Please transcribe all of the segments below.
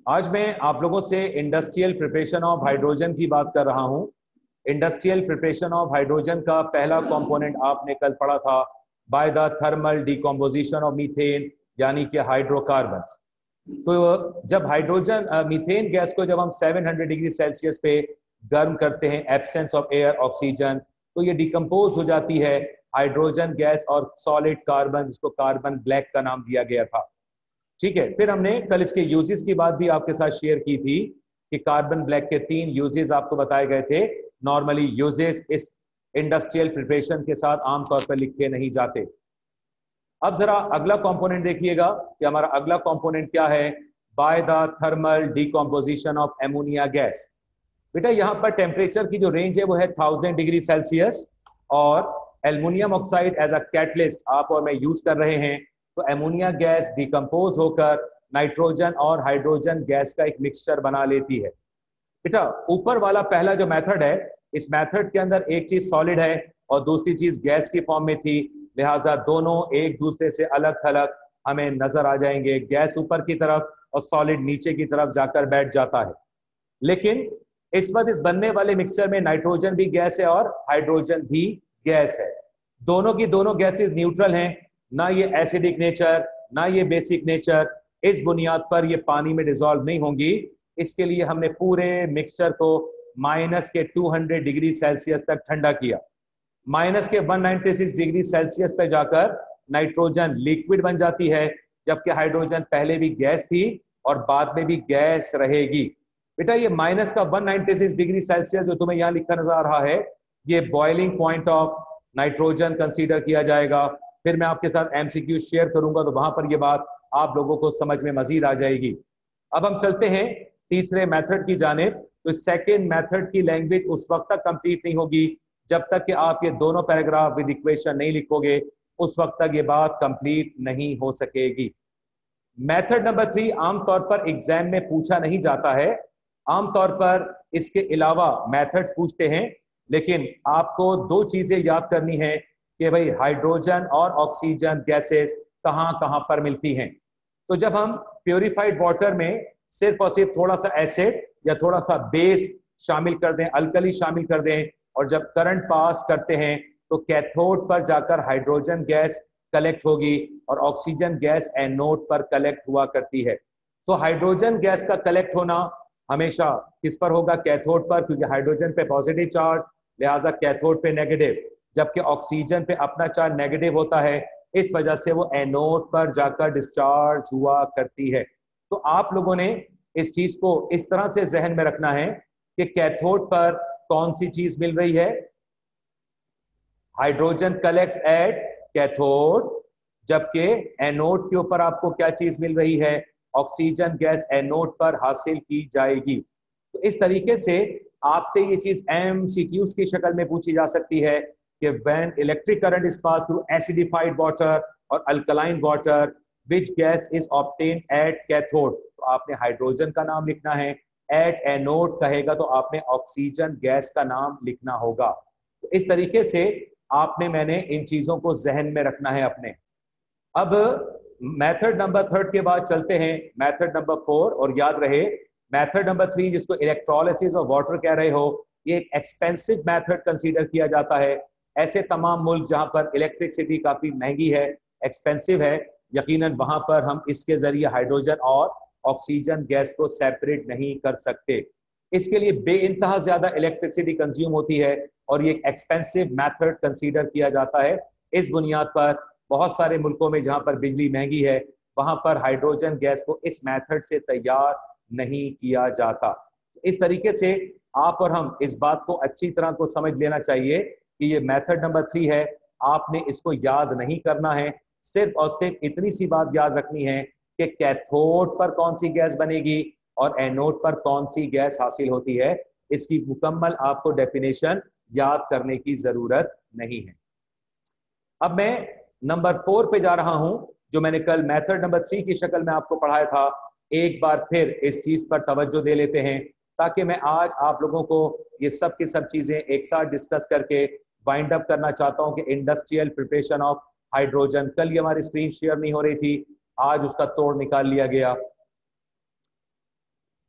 आज मैं आप लोगों से इंडस्ट्रियल प्रिपरेशन ऑफ हाइड्रोजन की बात कर रहा हूं। इंडस्ट्रियल प्रिपरेशन ऑफ हाइड्रोजन का पहला कंपोनेंट आपने कल पढ़ा था, by the thermal decomposition of methane, यानी कि हाइड्रोकार्बन्स। तो जब हाइड्रोजन मीथेन गैस को जब हम 700 डिग्री सेल्सियस पे गर्म करते हैं, एब्सेंस ऑफ एयर ऑक्सीजन, तो ये डिकम्पोज हो जाती है हाइड्रोजन गैस और सॉलिड कार्बन, जिसको कार्बन ब्लैक का नाम दिया गया था। ठीक है, फिर हमने कल इसके यूजेस की बात भी आपके साथ शेयर की थी कि कार्बन ब्लैक के 3 यूजेस आपको बताए गए थे। नॉर्मली यूजेस इस इंडस्ट्रियल प्रिपरेशन के साथ आमतौर पर लिखे नहीं जाते। अब जरा अगला कंपोनेंट देखिएगा कि हमारा अगला कंपोनेंट क्या है। By the thermal decomposition of ammonia gas. बेटा यहां पर टेम्परेचर की जो रेंज है वो है 1000 डिग्री सेल्सियस, और aluminium oxide as a catalyst आप और मैं यूज कर रहे हैं। तो एमोनिया गैस डिकम्पोज होकर नाइट्रोजन और हाइड्रोजन गैस का एक मिक्सचर बना लेती है। बेटा ऊपर वाला पहला जो मेथड है, इस मेथड के अंदर एक चीज सॉलिड है और दूसरी चीज गैस की फॉर्म में थी, लिहाजा दोनों एक दूसरे से अलग थलग हमें नजर आ जाएंगे। गैस ऊपर की तरफ और सॉलिड नीचे की तरफ जाकर बैठ जाता है। लेकिन इस वक्त इस बनने वाले मिक्सचर में नाइट्रोजन भी गैस है और हाइड्रोजन भी गैस है। दोनों की दोनों गैसेस न्यूट्रल हैं, ना ये एसिडिक नेचर ना ये बेसिक नेचर। इस बुनियाद पर ये पानी में डिसॉल्व नहीं होंगी। इसके लिए हमने पूरे मिक्सचर को माइनस के 200 डिग्री सेल्सियस तक ठंडा किया। माइनस के 196 डिग्री सेल्सियस पे जाकर नाइट्रोजन लिक्विड बन जाती है, जबकि हाइड्रोजन पहले भी गैस थी और बाद में भी गैस रहेगी। बेटा ये माइनस का 196 डिग्री सेल्सियस जो तुम्हें यहाँ लिखा नजर आ रहा है, ये boiling point of nitrogen consider किया जाएगा। फिर मैं आपके साथ एमसीक्यू शेयर करूंगा, तो वहां पर ये बात आप लोगों को समझ में मजीद आ जाएगी। अब हम चलते हैं तीसरे मेथड की जानिब। तो सेकेंड मेथड की लैंग्वेज उस वक्त तक कंप्लीट नहीं होगी जब तक कि आप ये दोनों पैराग्राफ विद इक्वेशन नहीं लिखोगे, उस वक्त तक ये बात कंप्लीट नहीं हो सकेगी। मेथड नंबर 3 आमतौर पर एग्जाम में पूछा नहीं जाता है। आमतौर पर इसके अलावा मेथड्स पूछते हैं, लेकिन आपको दो चीजें याद करनी है कि भाई हाइड्रोजन और ऑक्सीजन गैसेस कहां कहां पर मिलती हैं। तो जब हम प्योरीफाइड वाटर में सिर्फ और सिर्फ थोड़ा सा एसिड या थोड़ा सा बेस शामिल कर दें, अल्कली शामिल कर दें, और जब करंट पास करते हैं तो कैथोड पर जाकर हाइड्रोजन गैस कलेक्ट होगी और ऑक्सीजन गैस एनोड पर कलेक्ट हुआ करती है। तो हाइड्रोजन गैस का कलेक्ट होना हमेशा किस पर होगा? कैथोड पर, क्योंकि हाइड्रोजन पे पॉजिटिव चार्ज, लिहाजा कैथोड पे नेगेटिव, जबकि ऑक्सीजन पे अपना चार्ज नेगेटिव होता है, इस वजह से वो एनोड पर जाकर डिस्चार्ज हुआ करती है। तो आप लोगों ने इस चीज को इस तरह से जहन में रखना है कि कैथोड पर कौन सी चीज मिल रही है? हाइड्रोजन कलेक्ट्स एट कैथोड, जबकि एनोड के ऊपर आपको क्या चीज मिल रही है? ऑक्सीजन गैस एनोड पर हासिल की जाएगी। तो इस तरीके से आपसे ये चीज एमसीक्यूज की शक्ल में पूछी जा सकती है कि when electric current is pass through acidified water और alkaline water, which gas is obtained at cathode. तो आपने हाइड्रोजन का नाम लिखना है, एट एनोड कहेगा तो आपने ऑक्सीजन गैस का नाम लिखना होगा। तो इस तरीके से आपने मैंने इन चीजों को जहन में रखना है अपने। अब मेथड नंबर 3 के बाद चलते हैं मेथड नंबर 4, और याद रहे मेथड नंबर 3 जिसको इलेक्ट्रोलिसिस ऑफ वाटर कह रहे हो, ये एक एक्सपेंसिव मेथड कंसीडर किया जाता है। ऐसे तमाम मुल्क जहां पर इलेक्ट्रिसिटी काफी महंगी है, एक्सपेंसिव है, यकीनन वहां पर हम इसके जरिए हाइड्रोजन और ऑक्सीजन गैस को सेपरेट नहीं कर सकते। इसके लिए बेइंतहा ज्यादा इलेक्ट्रिसिटी कंज्यूम होती है और ये एक एक्सपेंसिव मेथड कंसीडर किया जाता है। इस बुनियाद पर बहुत सारे मुल्कों में जहां पर बिजली महंगी है, वहां पर हाइड्रोजन गैस को इस मेथड से तैयार नहीं किया जाता। इस तरीके से आप और हम इस बात को अच्छी तरह को समझ लेना चाहिए कि ये मेथड नंबर 3 है। आपने इसको याद नहीं करना है, सिर्फ और सिर्फ इतनी सी बात याद रखनी है कि कैथोड पर कौन सी गैस बनेगी और एनोड पर कौन सी गैस हासिल होती है। इसकी मुकम्मल आपको डेफिनेशन याद करने की जरूरत नहीं है। अब मैं नंबर 4 पे जा रहा हूं, जो मैंने कल मेथड नंबर 3 की शक्ल में आपको पढ़ाया था। एक बार फिर इस चीज पर तवज्जो दे लेते हैं, ताकि मैं आज आप लोगों को ये सब की सब चीजें एक साथ डिस्कस करके वाइंड अप करना चाहता हूं कि इंडस्ट्रियल प्रिपरेशन ऑफ हाइड्रोजन। कल ये हमारी स्क्रीन शेयर नहीं हो रही थी, आज उसका तोड़ निकाल लिया गया।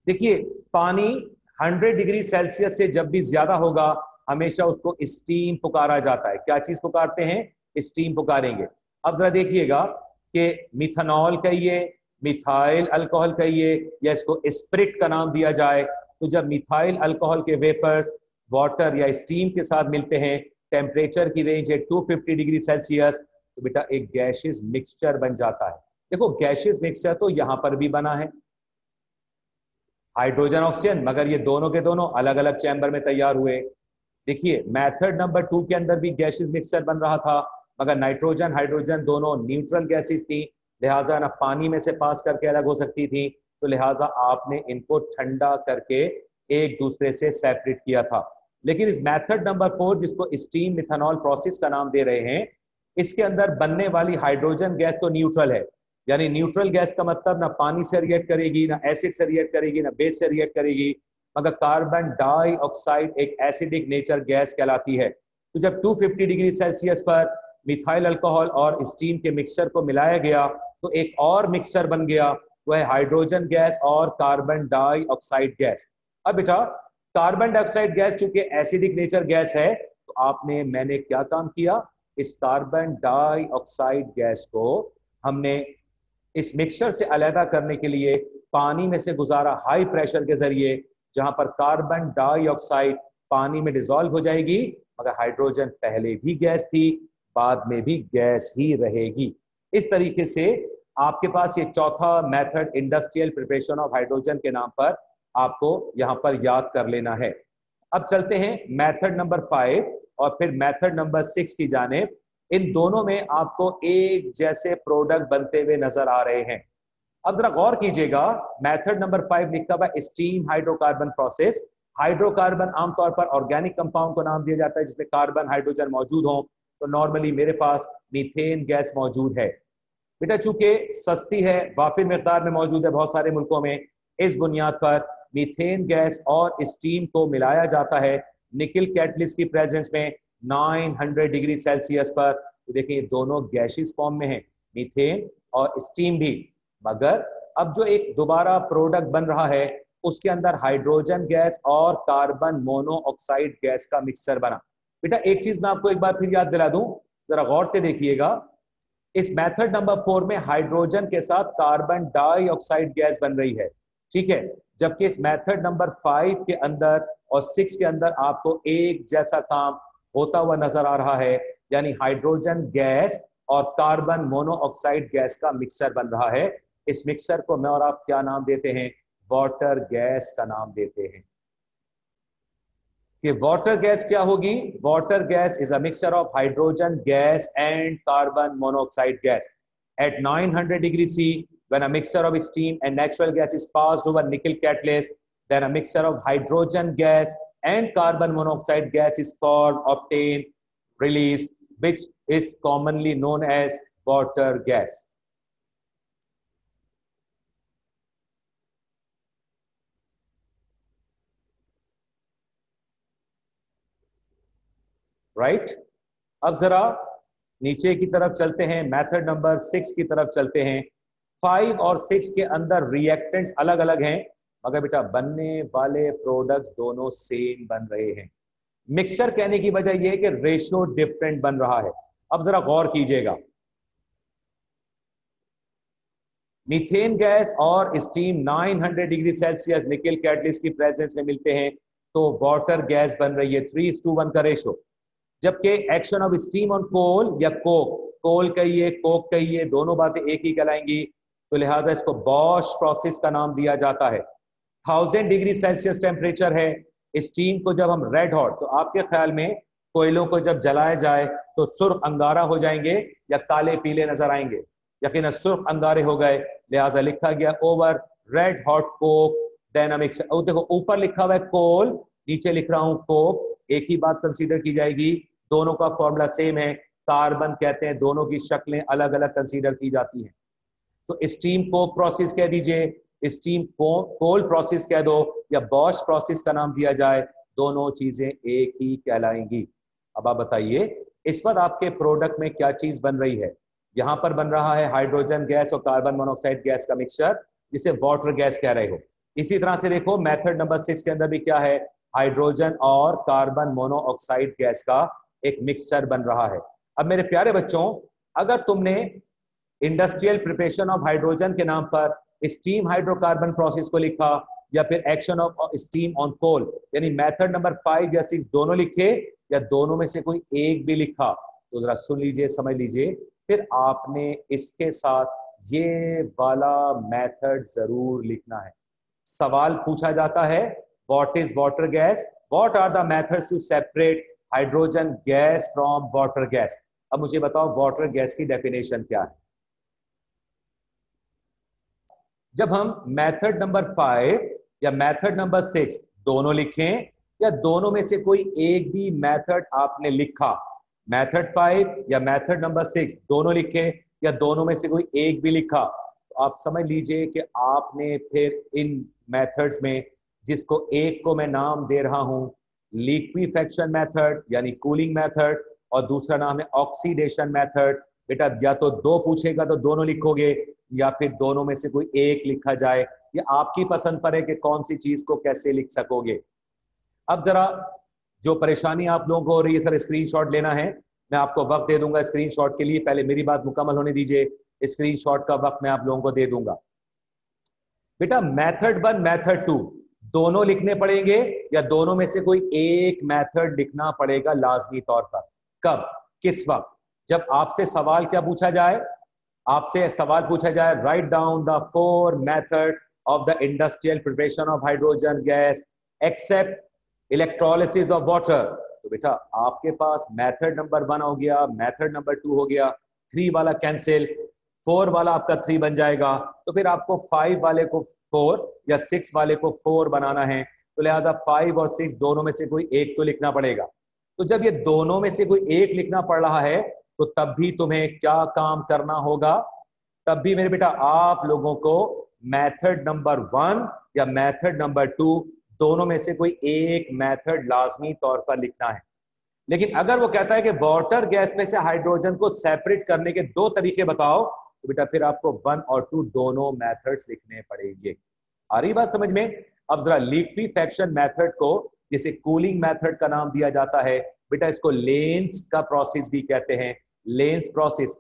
देखिए पानी 100 डिग्री सेल्सियस से जब भी ज्यादा होगा हमेशा उसको स्टीम पुकारा जाता है। क्या चीज पुकारते हैं? स्टीम पुकारेंगे। अब जरा देखिएगा कि मिथानॉल कहिए, मिथाइल अल्कोहल कहिए, या इसको स्पिरिट का नाम दिया जाए, तो जब मिथाइल अल्कोहल के वेपर्स वाटर या स्टीम के साथ मिलते हैं, टेम्परेचर की रेंज है 250 डिग्री सेल्सियस, तो बेटा एक गैशियस मिक्सचर बन जाता है। देखो गैशियस मिक्सचर तो यहां पर भी बना है, हाइड्रोजन ऑक्सीजन, मगर ये दोनों के दोनों अलग अलग चैम्बर में तैयार हुए। देखिए मेथड नंबर 2 के अंदर भी गैसियस मिक्सचर बन रहा था, मगर नाइट्रोजन हाइड्रोजन दोनों न्यूट्रल गैसेस थी, लिहाजा ना पानी में से पास करके अलग हो सकती थी, तो लिहाजा आपने इनको ठंडा करके एक दूसरे से सेपरेट किया था। लेकिन इस मेथड नंबर 4 जिसको स्टीम मिथानॉल प्रोसेस का नाम दे रहे हैं, इसके अंदर बनने वाली हाइड्रोजन गैस तो न्यूट्रल है, यानी न्यूट्रल गैस का मतलब ना पानी से रिएक्ट करेगी, ना एसिड से रिएक्ट करेगी, ना बेस से रिएक्ट करेगी, मगर कार्बन डाइऑक्साइड एक एसिडिक नेचर गैस कहलाती है। तो जब 250 डिग्री सेल्सियस पर मिथाइल अल्कोहल और स्टीम के मिक्सचर को मिलाया गया तो एक और मिक्सचर बन गया, वह है हाइड्रोजन गैस और कार्बन डाइऑक्साइड गैस। अब बेटा कार्बन डाइऑक्साइड गैस चूंकि एसिडिक नेचर गैस है, तो मैंने क्या काम किया, इस कार्बन डाइऑक्साइड गैस को हमने इस मिक्सचर से अलहदा करने के लिए पानी में से गुजारा हाई प्रेशर के जरिए, जहां पर कार्बन डाइऑक्साइड पानी में डिसॉल्व हो जाएगी, मगर हाइड्रोजन पहले भी गैस थी, बाद में भी गैस ही रहेगी। इस तरीके से आपके पास ये चौथा method industrial preparation of hydrogen के नाम पर आपको यहां पर याद कर लेना है। अब चलते हैं मेथड नंबर 5 और फिर मेथड नंबर 6 की जानिब। इन दोनों में आपको एक जैसे प्रोडक्ट बनते हुए नजर आ रहे हैं। अब जरा गौर कीजिएगा, मेथड नंबर 5 लिखा हुआ स्टीम हाइड्रोकार्बन प्रोसेस। हाइड्रोकार्बन आमतौर पर ऑर्गेनिक कंपाउंड को नाम दिया जाता है जिसमें कार्बन हाइड्रोजन मौजूद हो, तो नॉर्मली मेरे पास मीथेन गैस मौजूद है। बेटा चूंकि सस्ती है, वाफिर मिकदार में मौजूद है बहुत सारे मुल्कों में, इस बुनियाद पर मीथेन गैस और स्टीम को मिलाया जाता है निकल कैटलिस्ट की प्रेजेंस में 900 डिग्री सेल्सियस पर। तो देखिए दोनों गैसियस फॉर्म में है, मीथेन और स्टीम भी, मगर अब जो एक दोबारा प्रोडक्ट बन रहा है उसके अंदर हाइड्रोजन गैस और कार्बन मोनोऑक्साइड गैस का मिक्सचर बना। बेटा एक चीज मैं आपको एक बार फिर याद दिला दूं, जरा गौर से देखिएगा, इस मेथड नंबर 4 में हाइड्रोजन के साथ कार्बन डाइऑक्साइड गैस बन रही है, ठीक है, जबकि इस मेथड नंबर 5 के अंदर और 6 के अंदर आपको एक जैसा काम होता हुआ नजर आ रहा है, यानी हाइड्रोजन गैस और कार्बन मोनोऑक्साइड गैस का मिक्सचर बन रहा है। इस मिक्सचर को मैं और आप क्या नाम देते हैं? वाटर गैस का नाम देते हैं। कि वाटर गैस क्या होगी? Water gas is a mixture of hydrogen gas and carbon monoxide gas at 900 degree C. When a mixture of steam and natural gas is passed over nickel catalyst, then a mixture of hydrogen gas and carbon monoxide gas is formed, obtained, released, which is commonly known as water gas. Right? अब जरा नीचे की तरफ चलते हैं, method number 6 की तरफ चलते हैं। 5 और 6 के अंदर रिएक्टेंट्स अलग अलग हैं, मगर बेटा बनने वाले प्रोडक्ट्स दोनों सेम बन रहे हैं। मिक्सचर कहने की वजह यह है कि रेशियो डिफरेंट बन रहा है। अब जरा गौर कीजिएगा, मीथेन गैस और steam 900 degree Celsius nickel catalyst की प्रेजेंस में मिलते हैं तो वाटर गैस बन रही है 3:1 का रेशो। जबकि action of steam on coal या कोक, कोल कहिए कोक कहिए, दोनों बातें एक ही कहलाएंगी, तो लिहाजा इसको बॉश प्रोसेस का नाम दिया जाता है। 1000 डिग्री सेल्सियस टेम्परेचर है। स्टीम को जब हम रेड हॉट, तो आपके ख्याल में कोयलों को जब जलाया जाए तो सुर्ख अंगारा हो जाएंगे या काले पीले नजर आएंगे? यकीनन सुर्ख अंगारे हो गए, लिहाजा लिखा गया over red hot coke then mix. देखो ऊपर लिखा हुआ है कोल, नीचे लिख रहा हूं कोक, एक ही बात कंसीडर की जाएगी, दोनों का फॉर्मूला सेम है, कार्बन कहते हैं, दोनों की शक्लें अलग अलग कंसीडर की जाती हैं। तो स्टीम कोक प्रोसेस कह दीजिए, स्टीम कोल प्रोसेस कह दो, या बॉश प्रोसेस का नाम दिया जाए, दोनों चीजें एक ही कहलाएंगी। अब आप बताइए इस पर आपके प्रोडक्ट में क्या चीज बन रही है? यहां पर बन रहा है हाइड्रोजन गैस और कार्बन मोनोऑक्साइड गैस का मिक्सचर, जिसे वाटर गैस कह रहे हो। इसी तरह से देखो मेथड नंबर 6 के अंदर भी क्या है, हाइड्रोजन और कार्बन मोनोऑक्साइड गैस का एक मिक्सचर बन रहा है। अब मेरे प्यारे बच्चों, अगर तुमने इंडस्ट्रियल प्रिपरेशन ऑफ हाइड्रोजन के नाम पर स्टीम हाइड्रोकार्बन प्रोसेस को लिखा या फिर action of steam on coal, यानी मेथड नंबर 5 या 6 दोनों लिखे या दोनों में से कोई एक भी लिखा, तो जरा सुन लीजिए, समझ लीजिए, फिर आपने इसके साथ ये वाला मेथड जरूर लिखना है। सवाल पूछा जाता है what is water gas, what are the methods to separate hydrogen gas from water gas. अब मुझे बताओ वाटर गैस की डेफिनेशन क्या है। जब हम मेथड नंबर 5 या मेथड नंबर 6 दोनों लिखें या दोनों में से कोई एक भी मेथड आपने लिखा, मेथड 5 या मेथड नंबर 6 दोनों लिखे या दोनों में से कोई एक भी लिखा, तो आप समझ लीजिए कि आपने फिर इन मेथड्स में जिसको एक को मैं नाम दे रहा हूं लिक्विफेक्शन मेथड यानी कूलिंग मेथड और दूसरा नाम है ऑक्सीडेशन मेथड। बेटा या तो दो पूछेगा तो दोनों लिखोगे या फिर दोनों में से कोई एक लिखा जाए, ये आपकी पसंद पर है कि कौन सी चीज को कैसे लिख सकोगे। अब जरा जो परेशानी आप लोगों को हो रही है सर स्क्रीनशॉट लेना है, मैं आपको वक्त दे दूंगा स्क्रीनशॉट के लिए, पहले मेरी बात मुकम्मल होने दीजिए, स्क्रीनशॉट का वक्त मैं आप लोगों को दे दूंगा। बेटा मेथड 1 मेथड 2 दोनों लिखने पड़ेंगे या दोनों में से कोई एक मेथड लिखना पड़ेगा लाजमी तौर पर। कब, किस वक्त? जब आपसे सवाल क्या पूछा जाए, आपसे सवाल पूछा जाए write down the 4 method of the industrial preparation of hydrogen gas except electrolysis of water, तो बेटा आपके पास मेथड नंबर 1 हो गया, मेथड नंबर 2 हो गया, 3 वाला कैंसिल, 4 वाला आपका 3 बन जाएगा, तो फिर आपको 5 वाले को 4 या 6 वाले को 4 बनाना है, तो लिहाजा 5 और 6 दोनों में से कोई एक तो लिखना पड़ेगा। तो जब ये दोनों में से कोई एक लिखना पड़ रहा है तो तब भी तुम्हें क्या काम करना होगा, तब भी मेरे बेटा आप लोगों को मेथड नंबर 1 या मेथड नंबर 2 दोनों में से कोई एक मेथड लाजमी तौर पर लिखना है। लेकिन अगर वो कहता है कि वाटर गैस में से हाइड्रोजन को सेपरेट करने के 2 तरीके बताओ, तो बेटा फिर आपको 1 और 2 दोनों मेथड्स लिखने पड़ेंगे। आ रही बात समझ में? अब जरा लिक्विफेक्शन मेथड को जिसे कूलिंग मेथड का नाम दिया जाता है, बेटा इसको लेंस का प्रोसेस भी कहते हैं, lens process,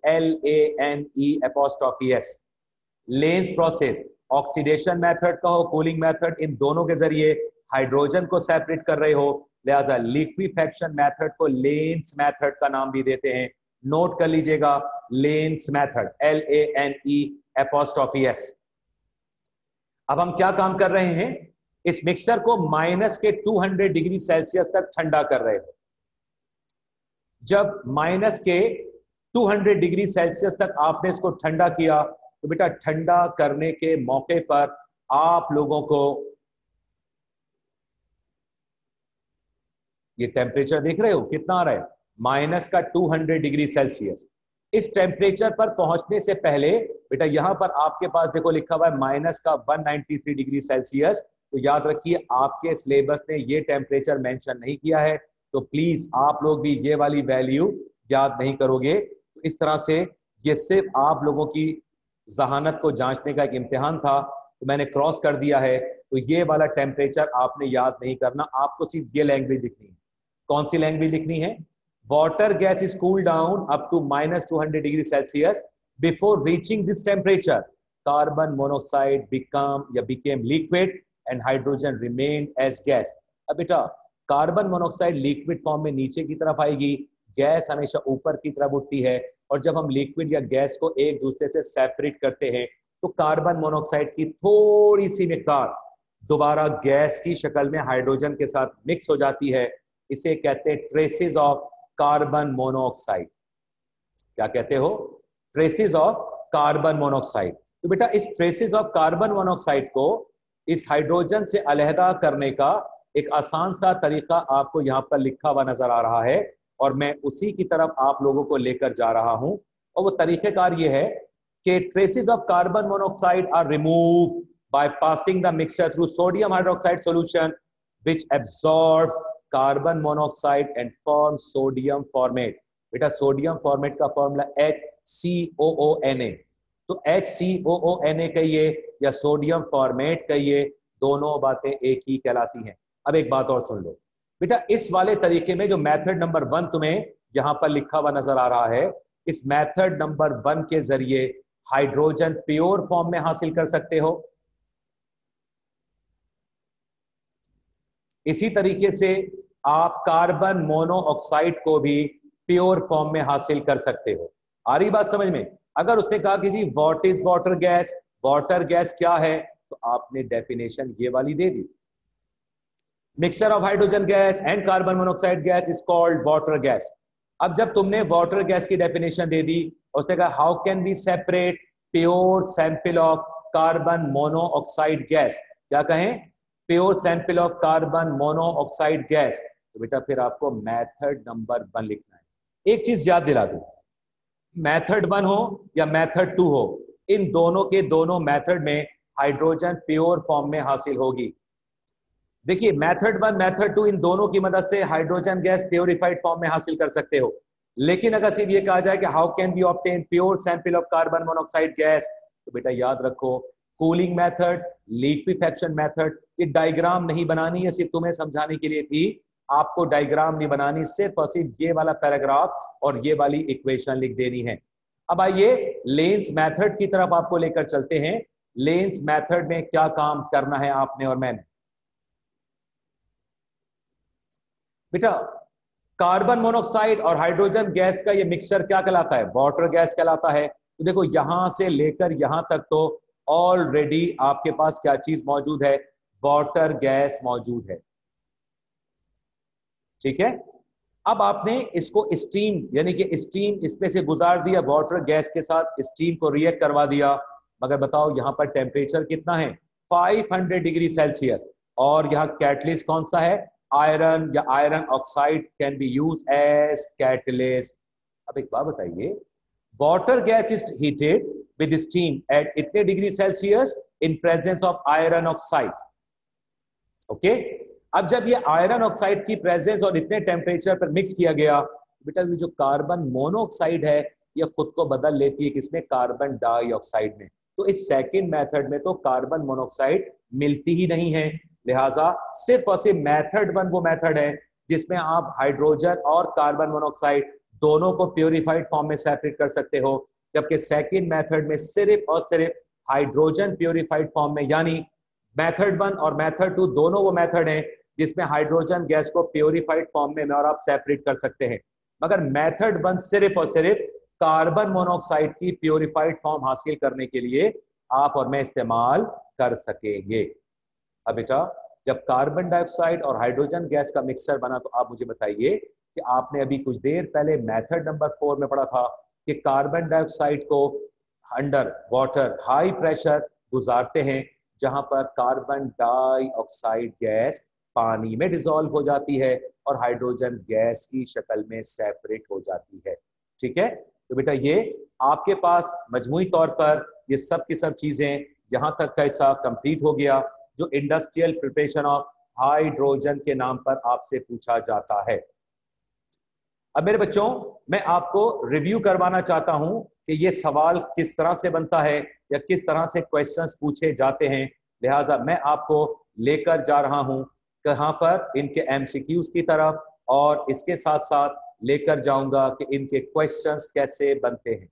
LANE', lens process. Oxidation method का हो, कूलिंग मेथड, इन दोनों के जरिए हाइड्रोजन को सेपरेट कर रहे हो, लिहाजा लिक्विफेक्शन मेथड को लेंस मेथड का नाम भी देते हैं। नोट कर लीजिएगा लेंस मेथड, LANE'। अब हम क्या काम कर रहे हैं, इस मिक्सचर को माइनस के 200 डिग्री सेल्सियस तक ठंडा कर रहे हो। जब माइनस के 200 डिग्री सेल्सियस तक आपने इसको ठंडा किया तो बेटा ठंडा करने के मौके पर आप लोगों को ये टेम्परेचर देख रहे हो कितना आ रहा है, माइनस का 200 डिग्री सेल्सियस। इस टेम्परेचर पर पहुंचने से पहले बेटा यहां पर आपके पास देखो लिखा हुआ है माइनस का 193 डिग्री सेल्सियस, तो याद रखिए आपके सिलेबस ने ये टेम्परेचर मेंशन नहीं किया है, तो प्लीज आप लोग भी ये वाली वैल्यू याद नहीं करोगे। तो इस तरह से ये सिर्फ आप लोगों की जहानत को जांचने का एक इम्तिहान था, तो मैंने क्रॉस कर दिया है। तो ये वाला टेम्परेचर आपने याद नहीं करना, आपको सिर्फ ये लैंग्वेज लिखनी है। कौन सी लैंग्वेज लिखनी है? Water gas is cool down up to minus 200 degree Celsius before reaching this temperature carbon monoxide became liquid and hydrogen remained as gas। अब बेटा कार्बन मोनोऑक्साइड लिक्विड फॉर्म में नीचे की तरफ आएगी, गैस हमेशा ऊपर की तरफ उठती है, और जब हम लिक्विड या गैस को एक दूसरे से सेपरेट करते हैं तो कार्बन मोनोऑक्साइड की थोड़ी सी मिकदार दोबारा गैस की शक्ल में हाइड्रोजन के साथ मिक्स हो जाती है। इसे कहते हैं ट्रेसेस ऑफ कार्बन मोनोऑक्साइड। क्या कहते हो? Traces of carbon monoxide. तो बेटा इस ट्रेसेस ऑफ कार्बन मोनोऑक्साइड को इस हाइड्रोजन से अलहदा करने का एक आसान सा तरीका आपको यहाँ पर लिखा हुआ नजर आ रहा है, और मैं उसी की तरफ आप लोगों को लेकर जा रहा हूं। और वो तरीकेकार ये है कि traces of carbon monoxide are remove by passing the mixture through sodium hydroxide solution which absorbs carbon monoxide and form sodium formate. बेटा सोडियम फॉर्मेट का फॉर्मूला HCOONA, तो HCOONA कहिए या सोडियम फॉर्मेट कहिए, दोनों बातें एक ही कहलाती हैं। अब एक बात और सुन लो बेटा, इस वाले तरीके में जो मेथड नंबर 1 तुम्हें यहां पर लिखा हुआ नजर आ रहा है, इस मेथड नंबर 1 के जरिए हाइड्रोजन प्योर फॉर्म में हासिल कर सकते हो। इसी तरीके से आप कार्बन मोनोऑक्साइड को भी प्योर फॉर्म में हासिल कर सकते हो। आ रही बात समझ में? अगर उसने कहा कि जी what is water gas, water gas क्या है, तो आपने डेफिनेशन ये वाली दे दी, mixture of hydrogen gas and carbon monoxide gas is called water gas. अब जब तुमने वाटर गैस की डेफिनेशन दे दी, उसने कहा how can be separate pure sample of carbon monoxide gas, क्या कहें, pure sample of carbon monoxide gas, तो बेटा फिर आपको मेथड नंबर 1 लिखना है। एक चीज याद दिला दूं, मेथड 1 हो या मेथड 2 हो, इन दोनों के दोनों मेथड में हाइड्रोजन प्योर फॉर्म में हासिल होगी। देखिए मेथड 1 मेथड 2 इन दोनों की मदद से हाइड्रोजन गैस प्योरीफाइड फॉर्म में हासिल कर सकते हो। लेकिन अगर सिर्फ ये कहा जाए कि how can be obtain pure sample of carbon monoxide gas, तो बेटा याद रखो कूलिंग मेथड, लिक्विफेक्शन मेथड, ये डायग्राम नहीं बनानी है, सिर्फ तुम्हें समझाने के लिए थी। आपको डायग्राम नहीं बनानी, सिर्फ और सिर्फ ये वाला पैराग्राफ और ये वाली इक्वेशन लिख देनी है। अब आइए लेंस मेथड की तरफ आपको लेकर चलते हैं। लेंस मेथड में क्या काम करना है आपने और मैंने। बेटा कार्बन मोनोऑक्साइड और हाइड्रोजन गैस का ये मिक्सचर क्या कहलाता है, वाटर गैस कहलाता है। तो देखो यहां से लेकर यहां तक तो ऑलरेडी आपके पास क्या चीज मौजूद है, वाटर गैस मौजूद है, ठीक है। अब आपने इसको स्टीम यानी कि स्टीम इसमें से गुजार दिया, वाटर गैस के साथ स्टीम को रिएक्ट करवा दिया, मगर बताओ यहां पर टेम्परेचर कितना है, 500 डिग्री सेल्सियस, और यहां कैटलिस्ट कौन सा है, आयरन या iron oxide can be use as catalyst. अब एक बात बताइए, water gas is heated with steam at इतने degree Celsius in presence of iron oxide, okay. अब जब ये आयरन ऑक्साइड की प्रेजेंस और इतने टेम्परेचर पर मिक्स किया गया, बेटा ये जो कार्बन मोनोऑक्साइड है ये खुद को बदल लेती है किसमें, कार्बन डाइऑक्साइड में। तो इस सेकंड मेथड में तो कार्बन मोनोऑक्साइड मिलती ही नहीं है, लिहाजा सिर्फ और सिर्फ मेथड 1 वो मेथड है जिसमें आप हाइड्रोजन और कार्बन मोनोऑक्साइड दोनों को प्योरीफाइड फॉर्म में सेपरेट कर सकते हो, जबकि सेकंड मेथड में सिर्फ और सिर्फ हाइड्रोजन प्योरीफाइड फॉर्म में, यानी मेथड 1 और मेथड 2 दोनों वो मेथड हैं जिसमें हाइड्रोजन गैस को प्योरीफाइड फॉर्म में और आप सेपरेट कर सकते हैं, मगर मेथड 1 सिर्फ और सिर्फ कार्बन मोनोऑक्साइड की प्योरीफाइड फॉर्म हासिल करने के लिए आप और मैं इस्तेमाल कर सकेंगे। अब बेटा जब कार्बन डाइऑक्साइड और हाइड्रोजन गैस का मिक्सचर बना, तो आप मुझे बताइए कि आपने अभी कुछ देर पहले मेथड नंबर 4 में पढ़ा था कि कार्बन डाइऑक्साइड को अंडर वाटर हाई प्रेशर गुजारते हैं, जहां पर कार्बन डाइऑक्साइड गैस पानी में डिसॉल्व हो जाती है और हाइड्रोजन गैस की शक्ल में सेपरेट हो जाती है, ठीक है। तो बेटा ये आपके पास मजमूई तौर पर ये सब की सब चीजें यहां तक का हिस्सा कंप्लीट हो गया जो इंडस्ट्रियल प्रिपरेशन ऑफ हाइड्रोजन के नाम पर आपसे पूछा जाता है। अब मेरे बच्चों मैं आपको रिव्यू करवाना चाहता हूं कि ये सवाल किस तरह से बनता है या किस तरह से क्वेश्चंस पूछे जाते हैं, लिहाजा मैं आपको लेकर जा रहा हूं कहां पर, इनके एमसीक्यूज की तरफ, और इसके साथ साथ लेकर जाऊंगा कि इनके क्वेश्चंस कैसे बनते हैं।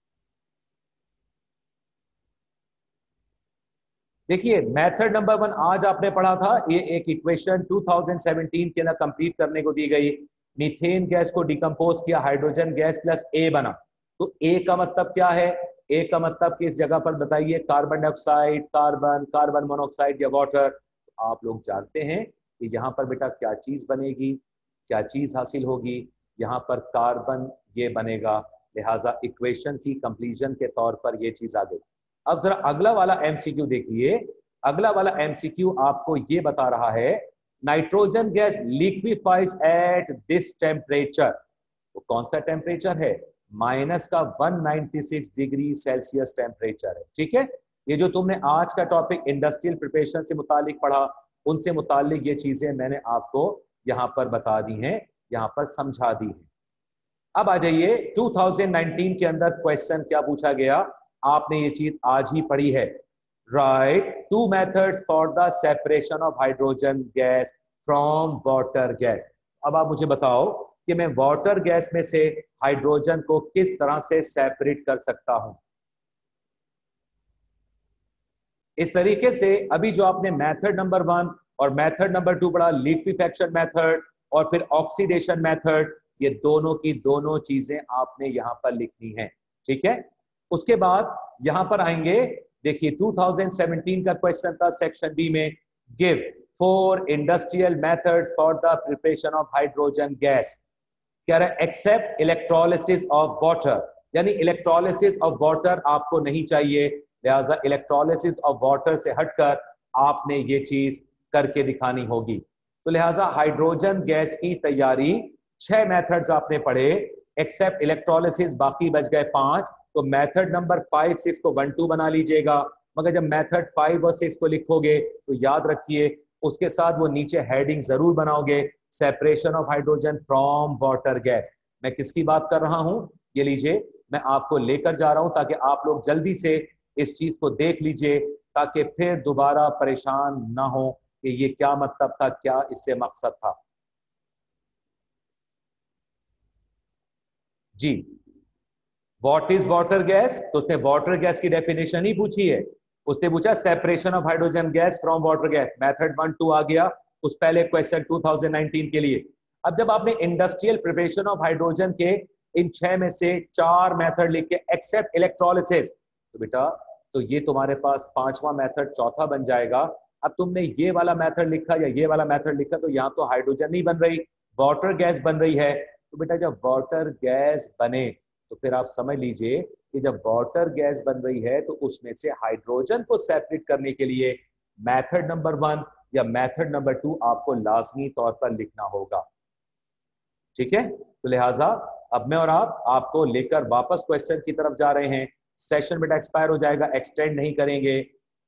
देखिए मेथड नंबर 1 आज आपने पढ़ा था, ये एक इक्वेशन 2017 के अंदर कंप्लीट करने को दी गई, मीथेन गैस को डिकम्पोज किया, हाइड्रोजन गैस प्लस ए बना। तो ए का मतलब क्या है, ए का मतलब किस जगह पर बताइए, carbon dioxide, carbon, carbon monoxide या वाटर। आप लोग जानते हैं कि यहाँ पर बेटा क्या चीज बनेगी, क्या चीज हासिल होगी, यहाँ पर कार्बन ये बनेगा, लिहाजा इक्वेशन की कंप्लीशन के तौर पर ये चीज आ गई। अब जरा अगला वाला एमसीक्यू देखिए, अगला वाला एमसीक्यू आपको ये बता रहा है nitrogen gas liquefies at this temperature, तो कौन सा टेम्परेचर है, माइनस का 196 डिग्री सेल्सियस टेम्परेचर है, ठीक है। ये जो तुमने आज का टॉपिक इंडस्ट्रियल प्रिपरेशन से मुतालिक पढ़ा, उनसे मुतालिक ये चीजें मैंने आपको यहां पर बता दी हैं, यहां पर समझा दी है। अब आ जाइए 2019 के अंदर क्वेश्चन क्या पूछा गया, आपने ये चीज आज ही पढ़ी है। Write two methods for the separation of hydrogen gas from water gas. अब आप मुझे बताओ कि मैं वाटर गैस में से हाइड्रोजन को किस तरह से सेपरेट कर सकता हूं। इस तरीके से अभी जो आपने मेथड नंबर 1 और मेथड नंबर 2 पढ़ा, लिक्विफेक्शन मेथड और फिर ऑक्सीडेशन मेथड, ये दोनों की दोनों चीजें आपने यहां पर लिखनी है, ठीक है। उसके बाद यहां पर आएंगे, देखिए 2017 का क्वेश्चन था सेक्शन बी में, give 4 industrial methods for the preparation of hydrogen gas. कह रहा है एक्सेप्ट इलेक्ट्रोलिसिस ऑफ वाटर, यानी इलेक्ट्रोलिसिस ऑफ वाटर आपको नहीं चाहिए, लिहाजा इलेक्ट्रोलिसिस ऑफ वाटर से हटकर आपने ये चीज करके दिखानी होगी। तो लिहाजा हाइड्रोजन गैस की तैयारी 6 मेथड्स आपने पढ़े, एक्सेप्ट इलेक्ट्रोलिसिस बाकी बच गए 5। तो मेथड नंबर 5 6 को 1 2 बना लीजिएगा, मगर जब मेथड 5 और 6 को लिखोगे तो याद रखिए उसके साथ वो नीचे हेडिंग जरूर बनाओगे, separation of hydrogen from water gas. मैं किसकी बात कर रहा हूं, ये लीजिए, मैं आपको लेकर जा रहा हूं ताकि आप लोग जल्दी से इस चीज को देख लीजिए, ताकि फिर दोबारा परेशान ना हो कि ये क्या मतलब था, क्या इससे मकसद था। जी, व्हाट इज वाटर गैस, तो उसने वाटर गैस की डेफिनेशन ही पूछी है। उसने पूछा separation of hydrogen gas from water gas, method 1 2 आ गया उस पहले क्वेश्चन 2019 के लिए। अब जब आपने इंडस्ट्रियल प्रिपरेशन ऑफ हाइड्रोजन के इन 6 में से 4 मेथड लिख के एक्सेप्ट इलेक्ट्रोलिसिस, तो बेटा तो ये तुम्हारे पास 5वां मेथड चौथा बन जाएगा। अब तुमने ये वाला मेथड लिखा या ये वाला मेथड लिखा तो यहाँ तो हाइड्रोजन नहीं बन रही, वाटर गैस बन रही है। तो बेटा जब वाटर गैस बने तो फिर आप समझ लीजिए कि जब वाटर गैस बन रही है तो उसमें से हाइड्रोजन को सेपरेट करने के लिए मेथड नंबर 1 या मेथड नंबर 2 आपको लाजमी तौर पर लिखना होगा, ठीक है। तो लिहाजा अब मैं और आपको लेकर वापस क्वेश्चन की तरफ जा रहे हैं। सेशन बेटा एक्सपायर हो जाएगा, एक्सटेंड नहीं करेंगे।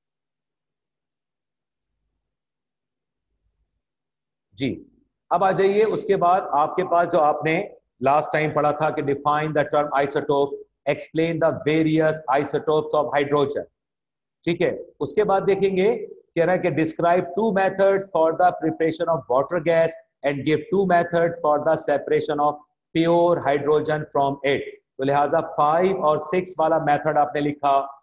जी, अब आ जाइए, उसके बाद आपके पास जो आपने लास्ट टाइम पढ़ा था कि define the term isotope, explain the various isotopes of hydrogen, ठीक है। उसके बाद देखेंगे, कह रहा है कि describe 2 methods for the preparation of water gas and give 2 methods for the separation of pure hydrogen from it. तो लिहाजा 5 और 6 वाला मेथड आपने लिखा,